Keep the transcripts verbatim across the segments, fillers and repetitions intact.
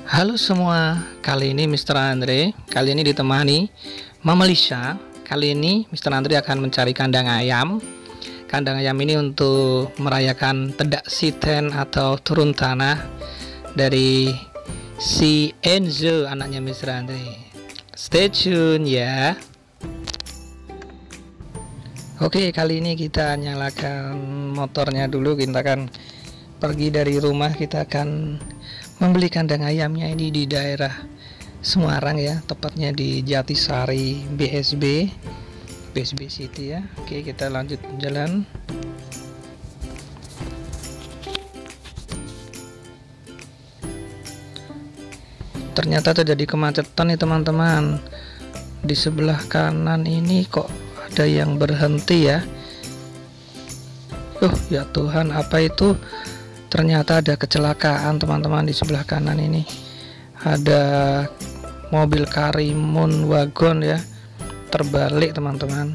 Halo semua, kali ini Mister Andre, kali ini ditemani Mama Lisa. Kali ini Mister Andre akan mencari kandang ayam. Kandang ayam ini untuk merayakan tedak siten atau turun tanah dari si Enzo, anaknya Mister Andre. Stay tune ya. Oke, kali ini kita nyalakan motornya dulu. Kita akan pergi dari rumah, kita akan membeli kandang ayamnya ini di daerah Semarang ya, tepatnya di Jatisari B S B B S B City ya. Oke, kita lanjut jalan. Ternyata terjadi kemacetan nih teman-teman. Di sebelah kanan ini kok ada yang berhenti ya. Oh ya Tuhan, apa itu? Ternyata ada kecelakaan teman-teman. Di sebelah kanan ini ada mobil Karimun wagon ya, terbalik teman-teman.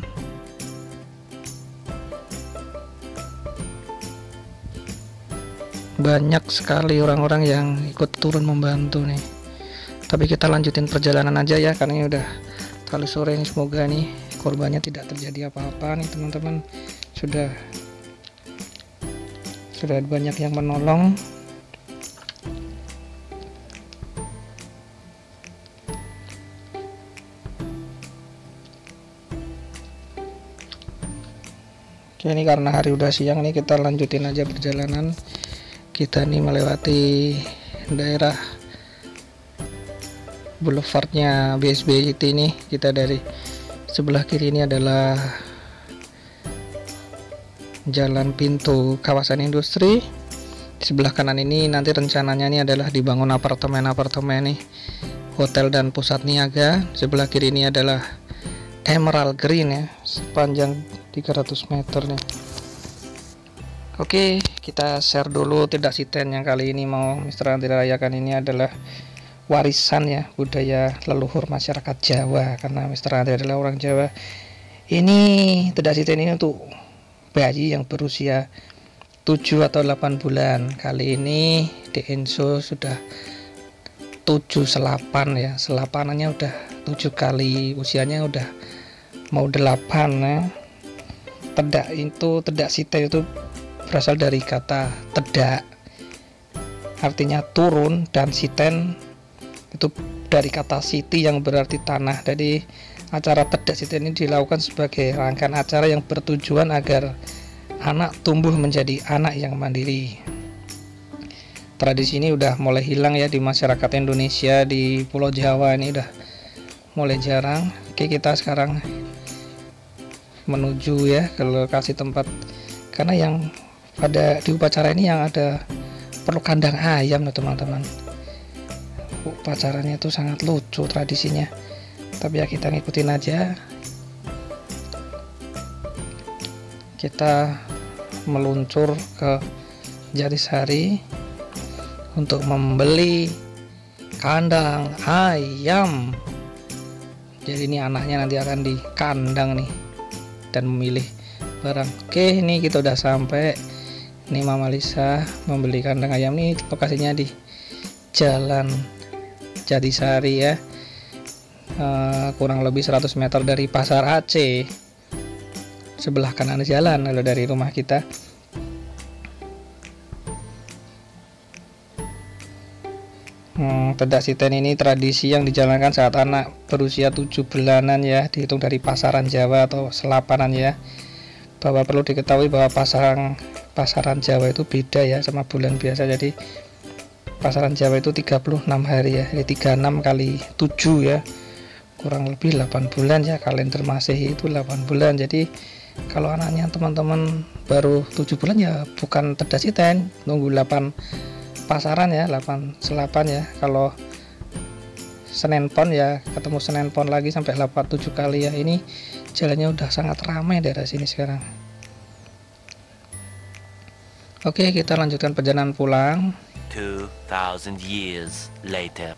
Banyak sekali orang-orang yang ikut turun membantu nih. Tapi kita lanjutin perjalanan aja ya, karena ini udah terlalu sore nih. Semoga nih korbannya tidak terjadi apa-apa nih teman-teman. Sudah Sudah banyak yang menolong. Oke, ini karena hari udah siang nih, kita lanjutin aja perjalanan. Kita nih melewati daerah boulevardnya B S B City ini. Kita dari sebelah kiri ini adalah jalan pintu kawasan industri. Di sebelah kanan ini nanti rencananya ini adalah dibangun apartemen-apartemen nih, hotel dan pusat niaga. Sebelah kiri ini adalah Emerald Green ya, sepanjang tiga ratus meter nih. Oke, kita share dulu tidak siten yang kali ini mau Mister Andre rayakan. Ini adalah warisan ya, budaya leluhur masyarakat Jawa, karena Mister Andre adalah orang Jawa. Ini tidak siten ini untuk bayi yang berusia tujuh atau delapan bulan. Kali ini De Enzo sudah tujuh selapan ya, selapanannya udah tujuh kali, usianya udah mau delapan ya. Tedak itu, tedak site itu berasal dari kata tedak, artinya turun, dan siten itu dari kata siti yang berarti tanah. Jadi acara tedak siten ini dilakukan sebagai rangkaian acara yang bertujuan agar anak tumbuh menjadi anak yang mandiri. Tradisi ini udah mulai hilang ya di masyarakat Indonesia. Di Pulau Jawa ini udah mulai jarang. Oke, kita sekarang menuju ya ke lokasi tempat, karena yang pada di upacara ini yang ada perlu kandang ayam loh teman-teman. Upacaranya itu sangat lucu tradisinya, tapi ya kita ngikutin aja. Kita meluncur ke Jatisari untuk membeli kandang ayam. Jadi ini anaknya nanti akan di kandang nih dan memilih barang. Oke, ini kita udah sampai. Ini Mama Lisa membeli kandang ayam nih, lokasinya di Jalan Jatisari ya. Uh, kurang lebih seratus meter dari Pasar Aceh, sebelah kanan jalan kalau dari rumah kita. hmm, tedak siten ini tradisi yang dijalankan saat anak berusia tujuh bulanan ya, dihitung dari pasaran Jawa atau selapanan ya. Bahwa perlu diketahui bahwa pasaran pasaran Jawa itu beda ya sama bulan biasa. Jadi pasaran Jawa itu tiga puluh enam hari ya, jadi tiga puluh enam kali tujuh ya, kurang lebih delapan bulan ya. Kalender Masehi itu delapan bulan. Jadi kalau anaknya teman-teman baru tujuh bulan ya bukan tedak siten, nunggu delapan pasaran ya, delapan selapan ya. Kalau Senin Pon ya ketemu Senin Pon lagi sampai delapan tujuh kali ya. Ini jalannya udah sangat ramai daerah sini sekarang. Oke, kita lanjutkan perjalanan pulang. two thousand years later.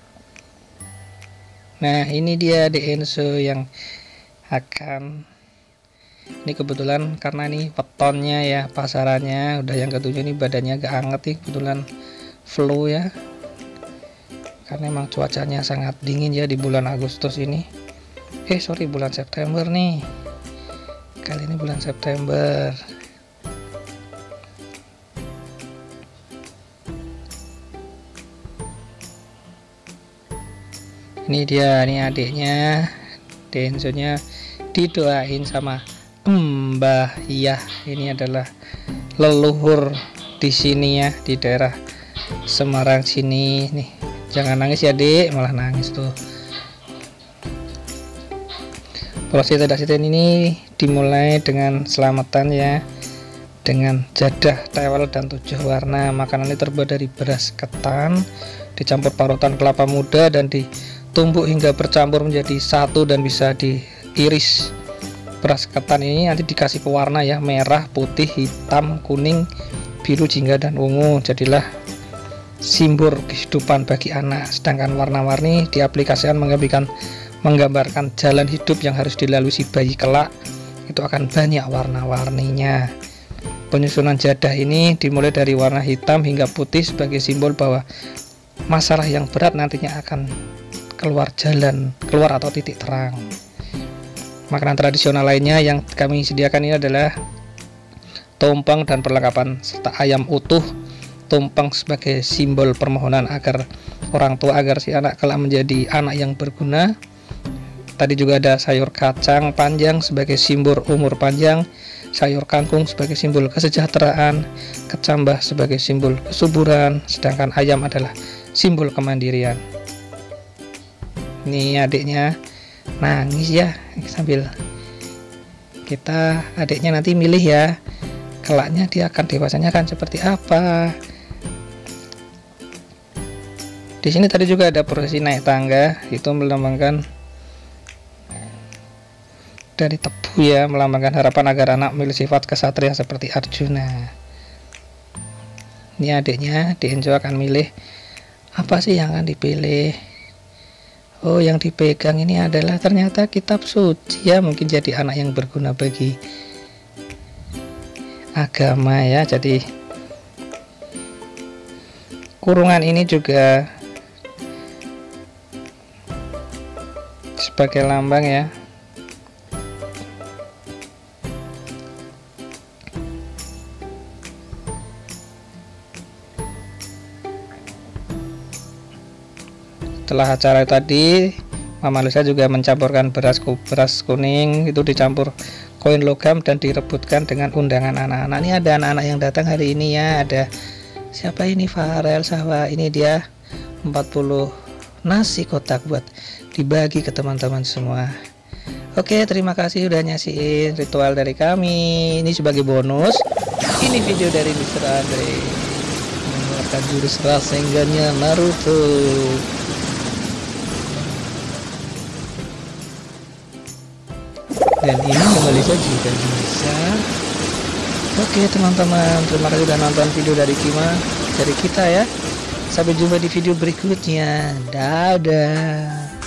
Nah, ini dia De Enzo yang akan, ini kebetulan karena ini wetonnya ya, pasarannya udah yang ketujuh. Ini badannya agak anget nih, kebetulan flu ya. karena emang cuacanya sangat dingin ya di bulan Agustus ini. Eh sorry, bulan September nih, kali ini bulan September. Ini dia, ini adiknya, Denzonya didoain sama Mbah Yah. Ini adalah leluhur di sini ya, di daerah Semarang sini nih. Jangan nangis ya Dek, malah nangis tuh. Prosesi dasiten ini dimulai dengan selamatan ya, dengan jadah, tewel dan tujuh warna. Makanan ini terbuat dari beras ketan dicampur parutan kelapa muda dan ditumbuk hingga bercampur menjadi satu dan bisa diiris. Beras ketan ini nanti dikasih pewarna ya, merah, putih, hitam, kuning, biru, jingga dan ungu. Jadilah simbol kehidupan bagi anak. Sedangkan warna-warni diaplikasikan menggambarkan menggambarkan jalan hidup yang harus dilalui si bayi kelak. Itu akan banyak warna-warninya. Penyusunan jadah ini dimulai dari warna hitam hingga putih sebagai simbol bahwa masalah yang berat nantinya akan keluar jalan, keluar atau titik terang. Makanan tradisional lainnya yang kami sediakan ini adalah tumpeng dan perlengkapan serta ayam utuh. Tumpeng sebagai simbol permohonan agar orang tua agar si anak kelak menjadi anak yang berguna. Tadi juga ada sayur kacang panjang sebagai simbol umur panjang, sayur kangkung sebagai simbol kesejahteraan, kecambah sebagai simbol kesuburan, sedangkan ayam adalah simbol kemandirian. Ini adiknya nangis ya, sambil kita adiknya nanti milih ya, kelaknya dia akan dewasanya kan seperti apa. Di sini tadi juga ada prosesi naik tangga, itu melambangkan dari tebu ya, melambangkan harapan agar anak memiliki sifat kesatria seperti Arjuna. Ini adiknya, Denzo akan milih apa sih yang akan dipilih. Oh, yang dipegang ini adalah ternyata kitab suci ya, mungkin jadi anak yang berguna bagi agama ya. Jadi kurungan ini juga sebagai lambang ya. Setelah acara tadi, Mama Lucia juga mencampurkan beras beras kuning itu dicampur koin logam dan direbutkan dengan undangan anak-anak. Ini ada anak-anak yang datang hari ini ya. Ada siapa ini? Farel Sahwa. Ini dia empat puluh nasi kotak buat dibagi ke teman-teman semua. Oke, terima kasih udah nyasiin ritual dari kami. Ini sebagai bonus. Ini video dari mister Andre mengeluarkan jurus Rasengannya Naruto. Dan ini Mama Lucia juga bisa. Oke teman-teman, terima kasih sudah nonton video dari Kima, dari kita ya. Sampai jumpa di video berikutnya. Dadah.